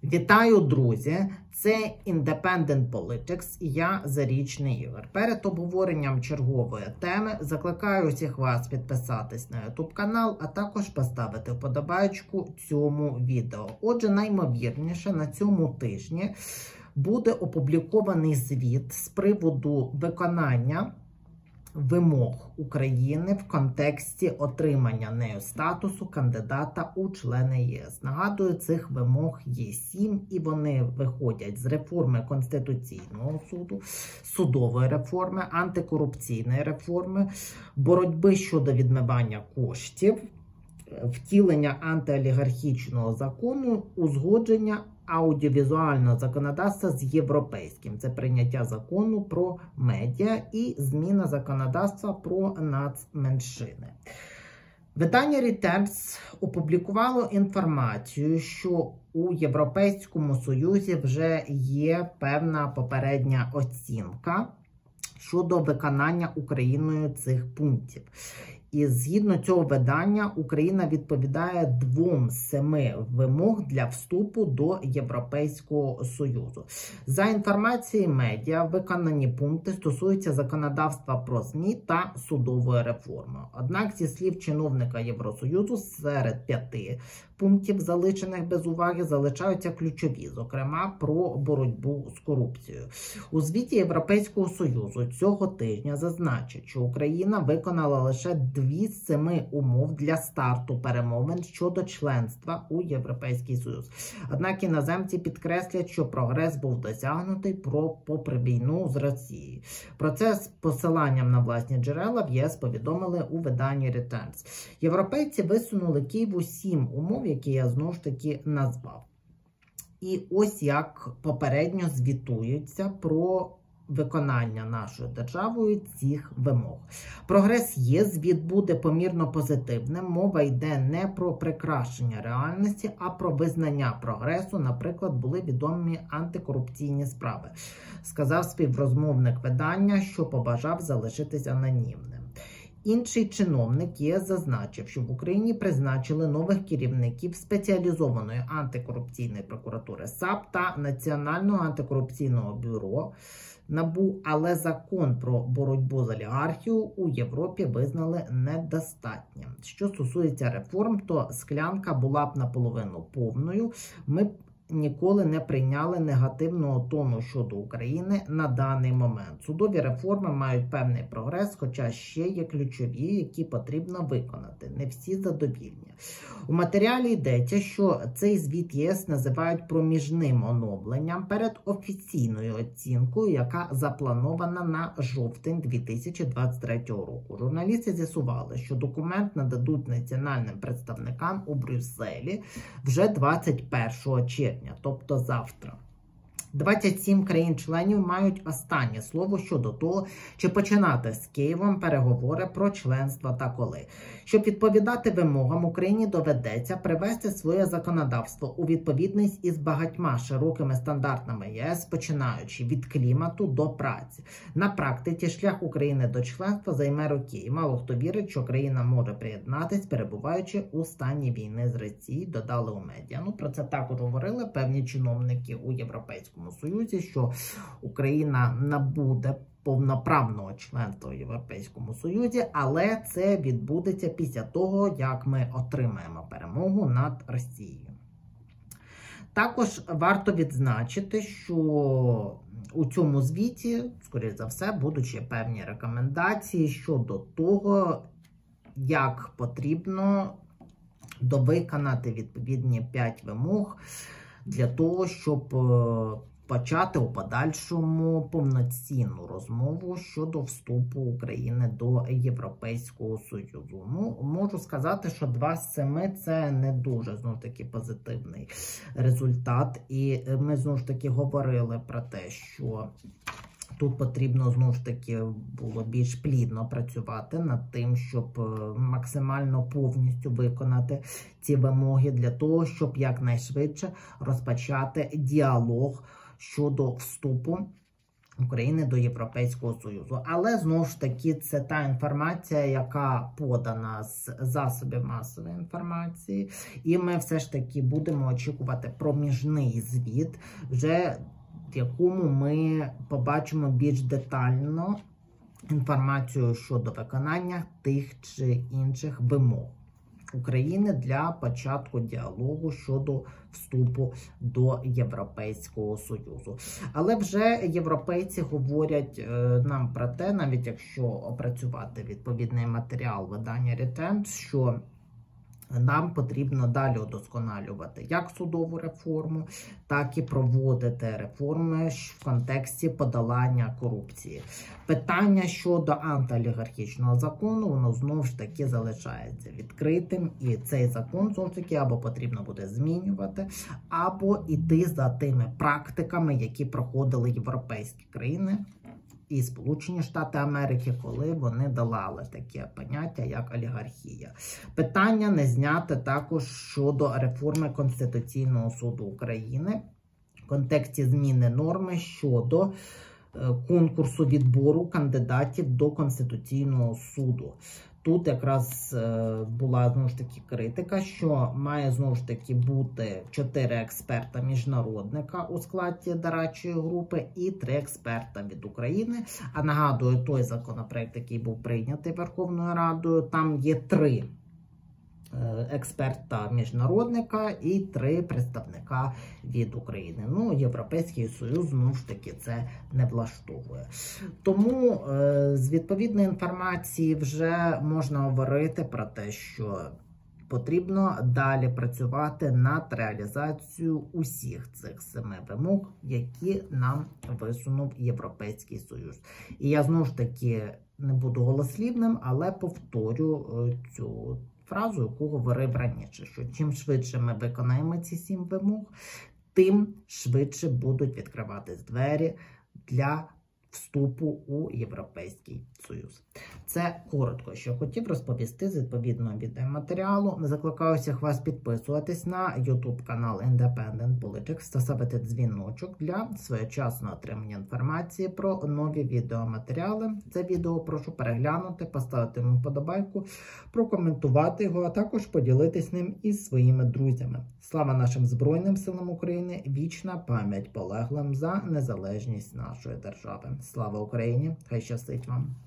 Вітаю, друзі! Це Independent Politics і я Зарічний Ігор. Перед обговоренням чергової теми закликаю усіх вас підписатись на YouTube канал, а також поставити вподобайку цьому відео. Отже, наймовірніше на цьому тижні буде опублікований звіт з приводу виконання вимог України в контексті отримання нею статусу кандидата у члени ЄС. Нагадую, цих вимог є 7, і вони виходять з реформи Конституційного суду, судової реформи, антикорупційної реформи, боротьби щодо відмивання коштів, втілення антиолігархічного закону, узгодження аудіовізуального законодавства з європейським. Це прийняття закону про медіа і зміна законодавства про нацменшини. Видання Reuters опублікувало інформацію, що у Європейському Союзі вже є певна попередня оцінка щодо виконання Україною цих пунктів. І згідно цього видання, Україна відповідає 2 з 7 вимог для вступу до Європейського Союзу. За інформацією медіа, виконані пункти стосуються законодавства про ЗМІ та судової реформи. Однак, зі слів чиновника Євросоюзу, серед 5 пунктів, залишених без уваги, залишаються ключові, зокрема про боротьбу з корупцією. У звіті Європейського Союзу цього тижня зазначить, що Україна виконала лише 2 з 7 умов для старту перемовин щодо членства у Європейський Союз. Однак іноземці підкреслять, що прогрес був досягнутий попри війну з Росією. Про це з посиланням на власні джерела в ЄС повідомили у виданні Reuters. Європейці висунули Києву 7 умов, які я знову ж таки назвав. І ось як попередньо звітуються про виконання нашою державою цих вимог. Прогрес є, звіт буде помірно позитивним. Мова йде не про прикрашення реальності, а про визнання прогресу. Наприклад, були відомі антикорупційні справи. Сказав співрозмовник видання, що побажав залишитись анонімним. Інший чиновник ЄС зазначив, що в Україні призначили нових керівників спеціалізованої антикорупційної прокуратури САП та Національного антикорупційного бюро НАБУ, але закон про боротьбу з олігархією у Європі визнали недостатнім. Що стосується реформ, то склянка була б наполовину повною. Ми ніколи не прийняли негативного тону щодо України на даний момент. Судові реформи мають певний прогрес, хоча ще є ключові, які потрібно виконати. Не всі задовільні. У матеріалі йдеться, що цей звіт ЄС називають проміжним оновленням перед офіційною оцінкою, яка запланована на жовтень 2023 року. Журналісти з'ясували, що документ нададуть національним представникам у Брюсселі вже 21 червня, тобто завтра. 27 країн-членів мають останнє слово щодо того, чи починати з Києвом переговори про членство та коли. Щоб відповідати вимогам, Україні доведеться привести своє законодавство у відповідність із багатьма широкими стандартами ЄС, починаючи від клімату до праці. На практиці шлях України до членства займе роки, і мало хто вірить, що країна може приєднатись, перебуваючи у стані війни з Росією, додали у медіа. Про це також говорили певні чиновники у Європейському Союзі, що Україна набуде повноправного членства у Європейському Союзі, але це відбудеться після того, як ми отримаємо перемогу над Росією. Також варто відзначити, що у цьому звіті, скоріше за все, будуть ще певні рекомендації щодо того, як потрібно довиконати відповідні 5 вимог для того, щоб почати у подальшому повноцінну розмову щодо вступу України до Європейського Союзу. Можу сказати, що 2 з 7 – це не дуже, знову ж таки, позитивний результат. І ми, знову ж таки, говорили про те, що тут потрібно, знову ж таки, було більш плідно працювати над тим, щоб максимально повністю виконати ці вимоги для того, щоб якнайшвидше розпочати діалог щодо вступу України до Європейського Союзу. Але, знову ж таки, це та інформація, яка подана з засобів масової інформації. І ми все ж таки будемо очікувати проміжний звіт, вже в якому ми побачимо більш детально інформацію щодо виконання тих чи інших вимог України для початку діалогу щодо вступу до Європейського Союзу. Але вже європейці говорять нам про те, навіть якщо опрацювати відповідний матеріал видання Return, що нам потрібно далі удосконалювати як судову реформу, так і проводити реформи в контексті подолання корупції. Питання щодо антиолігархічного закону, воно знову ж таки залишається відкритим, і цей закон знову ж таки або потрібно буде змінювати, або йти за тими практиками, які проходили європейські країни і Сполучені Штати Америки, коли вони долали таке поняття, як олігархія. Питання не зняте також щодо реформи Конституційного суду України в контексті зміни норми щодо конкурсу відбору кандидатів до Конституційного суду. Тут якраз була, знову ж таки, критика, що має, знову ж таки, бути 4 експерта-міжнародника у складі дорадчої групи і 3 експерта від України. А нагадую, той законопроект, який був прийнятий Верховною Радою, там є 3 експерта-міжнародника і 3 представника від України. Ну, Європейський Союз, знову ж таки, це не влаштовує. Тому з відповідної інформації вже можна говорити про те, що потрібно далі працювати над реалізацією усіх цих 7 вимог, які нам висунув Європейський Союз. І я, знову ж таки, не буду голослівним, але повторю цю фразу, яку говорив раніше, що чим швидше ми виконаємо ці 7 вимог, тим швидше будуть відкриватись двері для вступу у Європейський Союз. Це коротко, що хотів розповісти з відповідного відеоматеріалу. Закликаю всіх вас підписуватись на YouTube канал Independent Politics та ставити дзвіночок для своєчасного отримання інформації про нові відеоматеріали. Це відео прошу переглянути, поставити йому вподобайку, прокоментувати його, а також поділитись ним із своїми друзями. Слава нашим Збройним силам України! Вічна пам'ять полеглим за незалежність нашої держави. Слава Україні! Хай щастить вам!